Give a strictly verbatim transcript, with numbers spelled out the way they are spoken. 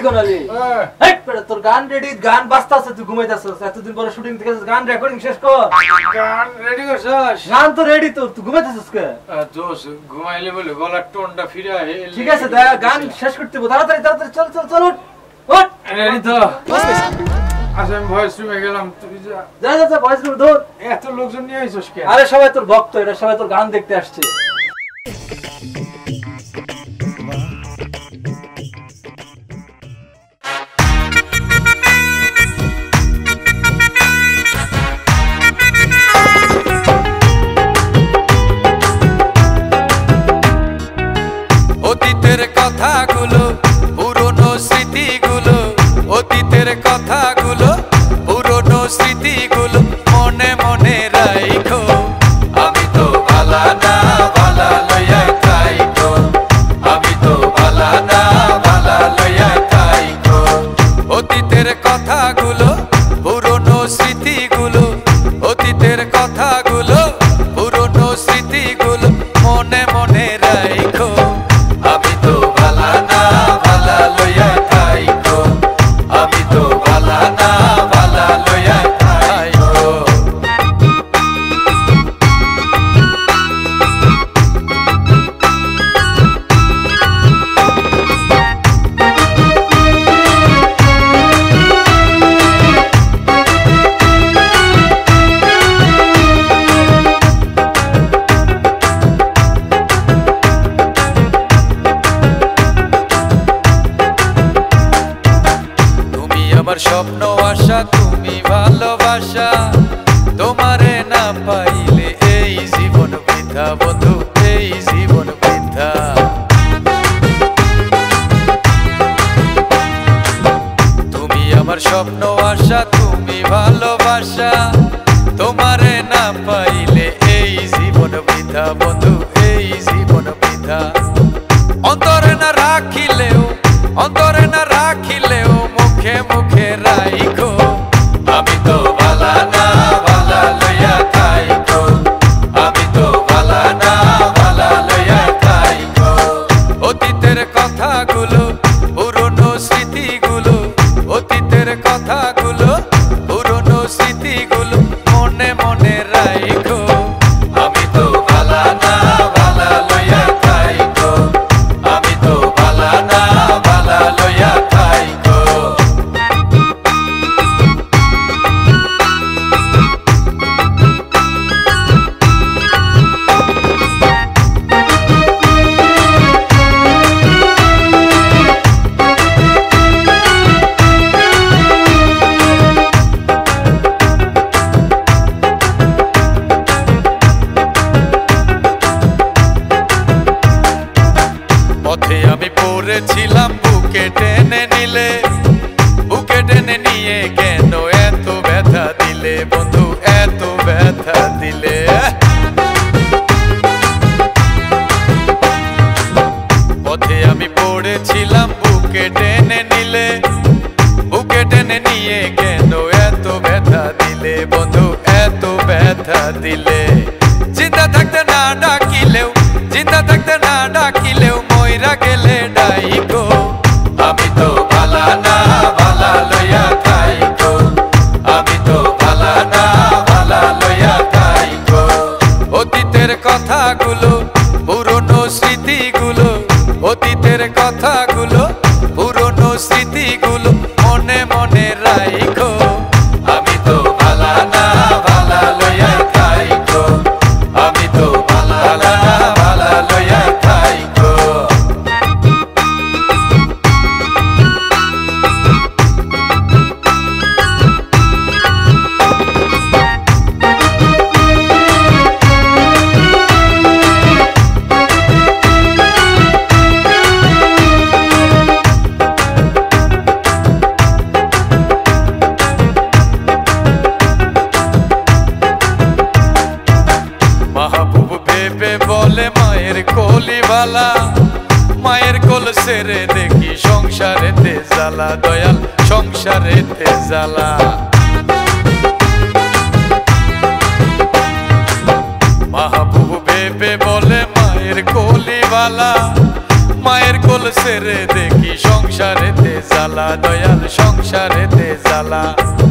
কোনালি হেট পেড়া তোর গান রেডি গান বাজতাছে তুই ঘুমাইতাছস এতদিন পরে শুটিং থেকে গান রেকর্ডিং শেষ কর গান রেডি করছস গান তো রেডি তো তুই ঘুমাইতাছস কে দোস ঘুমাইলে বলে গলার টোনটা ফিরে আহে ঠিক আছে দা গান শেষ করতে হবে তাড়াতাড়ি তাড়াতাড়ি চল চল চল উঠ উঠ রেডি তো আচ্ছা আমি ভয়েস রুমে গেলাম তুই যা যা যা যা ভয়েস রুম দৌড় এত লোকজন নিয়ে আইছস কে আরে সবাই তোর ভক্ত এরা সবাই তোর গান দেখতে আসছে অতীতের কথাগুলো পুরনো স্মৃতিগুলো অতীতের কথাগুলো পুরনো স্মৃতিগুলো মনে মনে রাখো আমি তো ভালা না ভালা লইয়া থাইকো আমি তো ভালা না ভালা লইয়া থাইকো অতীতের কথাগুলো পুরনো স্মৃতিগুলো অতীতের কথাগুলো পুরনো স্মৃতিগুলো মনে মনে রাখো আমি তো ভালা না ভালা লইয়া থাইকো আমি তো ভালা না ভালা লইয়া থাইকো আমার স্বপ্ন আশা তুমি ভালোবাসা তোমারে না পাইলে এই জীবন বৃথা বন্ধু এই জীবন বৃথা তুমি আমার স্বপ্ন আশা তুমি ভালোবাসা তোমারে না পাইলে এই জীবন বৃথা বন্ধু এই জীবন বৃথা অন্তরে না রাখিলেও অন্তরে না রাখিলেও মুখে মুখে রাইখো আমি তো ভালা না ভালা লইয়া থাইকো আমি তো ভালা না ভালা লইয়া থাইকো অতীতের কথাগুলো পুরনো স্মৃতিগুলো অতীতের কথাগুলো পুরনো স্মৃতিগুলো মনে মনে রাইখো আমি তো ভালা না ভালা লইয়া থাইকো আমি তো ভালা না ভালা লইয়া থাইকো পথে আমি পড়েছিলাম বুকে টেনে নিলে বুকে টেনে নিয়ে কেন এত ব্যথা দিলে বন্ধু এত ব্যথা দিলে পথে আমি পড়েছিলাম বুকে টেনে নিলে বুকে টেনে নিয়ে কেন এত ব্যথা দিলে বন্ধু এত ব্যথা দিলে চিন্তা থাকতে না ডাকিলেও চিন্তা থাকতে না ডাকিলেও মইরা গেলে ডাইকো আমি তো ভালা না ভালা লইয়া থাইকো আমি তো ভালা না ভালা লইয়া থাইকো অতীতের কথাগুলো পুরনো স্মৃতিগুলো অতীতের কথাগুলো পুরনো স্মৃতিগুলো মনে মনে রাইখো আমি তো ভালা না ভালা লইয়া থাইকো আমি তো ভালা না ভালা লইয়া থাইকো মাহবুব ভেবে বলে মায়ের কোলিবালা মায়ের কোল সেরে দেখি সংসারেতে জ্বালা দয়াল সংসারেতে জ্বালা মাহবুব ভেবে বলে মায়ের কোলিবালা মায়ের কোল সেরে দেখি সংসারেতে জ্বালা দয়াল সংসারেতে জ্বালা